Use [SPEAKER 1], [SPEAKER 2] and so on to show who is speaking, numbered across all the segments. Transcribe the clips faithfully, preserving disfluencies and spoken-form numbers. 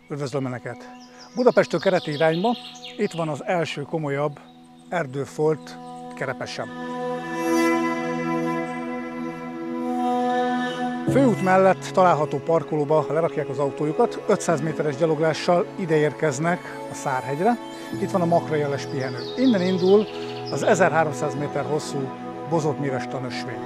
[SPEAKER 1] Üdvözlöm Önöket! Budapesttől keleti irányba itt van az első komolyabb erdőfolt Kerepesen. Főút mellett található parkolóba lerakják az autójukat, ötszáz méteres gyaloglással ide érkeznek a Szárhegyre. Itt van a makrajeles pihenő. Innen indul az ezerháromszáz méter hosszú bozótmíves tanösvény.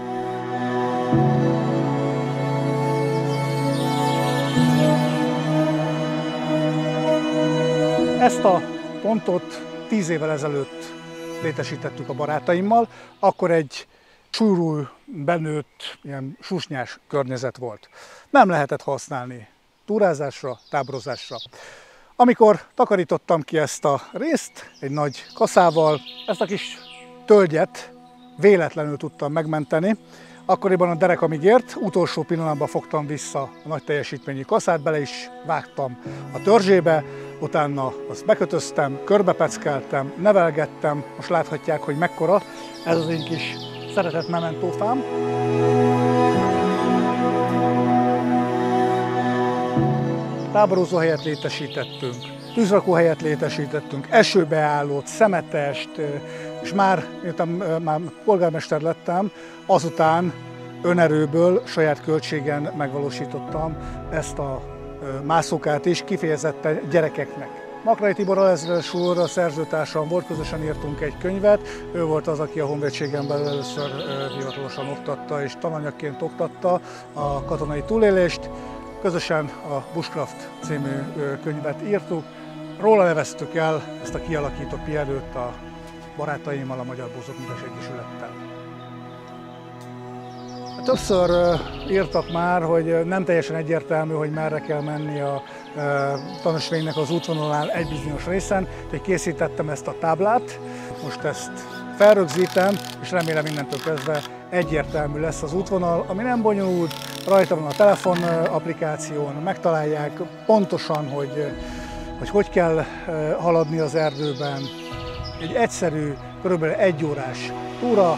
[SPEAKER 1] Ezt a pontot tíz évvel ezelőtt létesítettük a barátaimmal, akkor egy sűrű, benőtt, ilyen susnyás környezet volt. Nem lehetett használni túrázásra, táborozásra. Amikor takarítottam ki ezt a részt egy nagy kaszával, ezt a kis tölgyet véletlenül tudtam megmenteni. Akkoriban a derekamig ért, utolsó pillanatban fogtam vissza a nagy teljesítményű kaszát, bele is vágtam a törzsébe, utána azt bekötöztem, körbepeckeltem, nevelgettem, most láthatják, hogy mekkora, ez az én kis szeretett mementófám. Táborozóhelyet létesítettünk, tűzrakóhelyet létesítettünk, esőbeállót, szemetest, és már, miután már polgármester lettem, azután önerőből, saját költségen megvalósítottam ezt a mászókát is, kifejezetten gyerekeknek. Makrai Tibor alezredes úr, a szerzőtársam volt, közösen írtunk egy könyvet, ő volt az, aki a honvédségen belül először hivatalosan oktatta és tananyagként oktatta a katonai túlélést. Közösen a Bushcraft című könyvet írtuk, róla neveztük el ezt a kialakított pihenőt a barátaimmal, a Magyar Bozótmíves Egyesülettel. Többször írtak már, hogy nem teljesen egyértelmű, hogy merre kell menni a tanösvénynek az útvonalán egy bizonyos részen, úgyhogy készítettem ezt a táblát, most ezt felrögzítem, és remélem innentől kezdve egyértelmű lesz az útvonal, ami nem bonyolult, rajta van a telefon applikáción, megtalálják pontosan, hogy hogy, hogy kell haladni az erdőben. Egy egyszerű, körülbelül egy órás túra.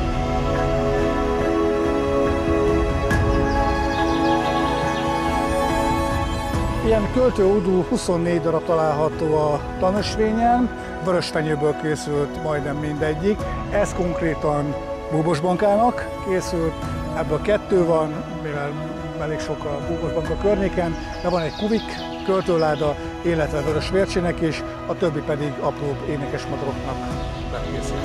[SPEAKER 1] Ilyen költőudú huszonnégy darab található a tanösvényen, vörösfenyőből készült majdnem mindegyik. Ez konkrétan búbosbankának készült, ebből kettő van, mivel elég sok a búbosbanka környéken, de van egy kuvik költőláda, illetve vörös vércsének is, a többi pedig apróbb énekesmadaraknak készült.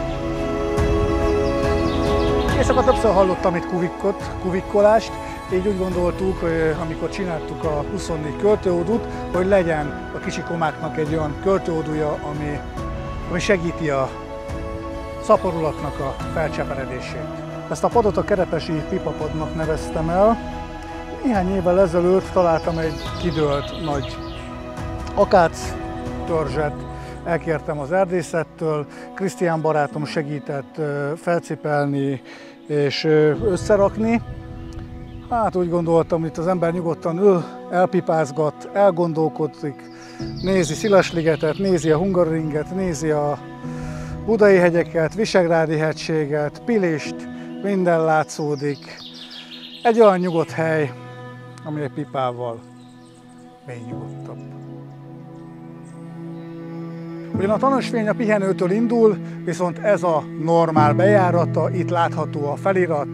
[SPEAKER 1] Éjszaka többször hallottam itt kuvikkot, kuvikkolást, így úgy gondoltuk, hogy amikor csináltuk a huszonnégy költőódút, hogy legyen a kicsi komáknak egy olyan költőódúja, ami, ami segíti a szaporulaknak a felcseperedését. Ezt a padot a kerepesi pipapadnak neveztem el. Néhány évvel ezelőtt találtam egy kidőlt nagy akác törzset, elkértem az erdészettől, Krisztián barátom segített felcipelni és összerakni. Hát úgy gondoltam, hogy itt az ember nyugodtan ül, elpipázgat, elgondolkodik, nézi Szilasligetet, nézi a Hungaroringet, nézi a Budai hegyeket, Visegrádi hegységet, Pilist, minden látszódik. Egy olyan nyugodt hely, ami egy pipával még nyugodtabb. Ugyan a tanösvény a pihenőtől indul, viszont ez a normál bejárata, itt látható a felirat.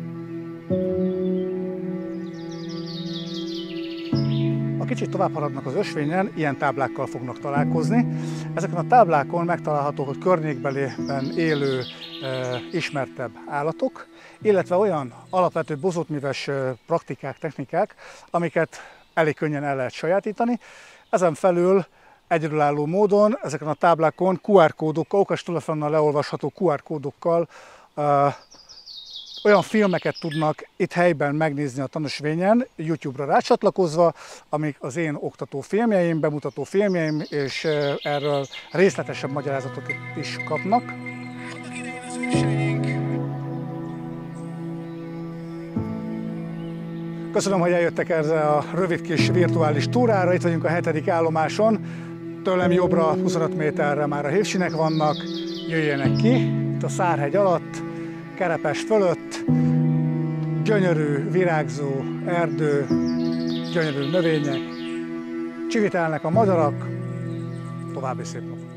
[SPEAKER 1] Ha kicsit tovább haladnak az ösvényen, ilyen táblákkal fognak találkozni. Ezeken a táblákon megtalálhatók a környékbeliben élő, e, ismertebb állatok, illetve olyan alapvető bozótmíves praktikák, technikák, amiket elég könnyen el lehet sajátítani. Ezen felül egyedülálló módon ezeken a táblákon kú er kódokkal, okostelefonnal leolvasható kú er kódokkal e, olyan filmeket tudnak itt helyben megnézni a tanösvényen, YouTube-ra rácsatlakozva, amik az én oktató filmjeim, bemutató filmjeim, és erről részletesebb magyarázatot is kapnak. Köszönöm, hogy eljöttek erre a rövid kis virtuális túrára. Itt vagyunk a hetedik állomáson. Tőlem jobbra huszonöt méterre már a Hívsinek vannak. Jöjjenek ki, itt a Szárhegy alatt, Kerepes fölött, gyönyörű, virágzó erdő, gyönyörű növények, Csivitelnek a madarak, további szép napot!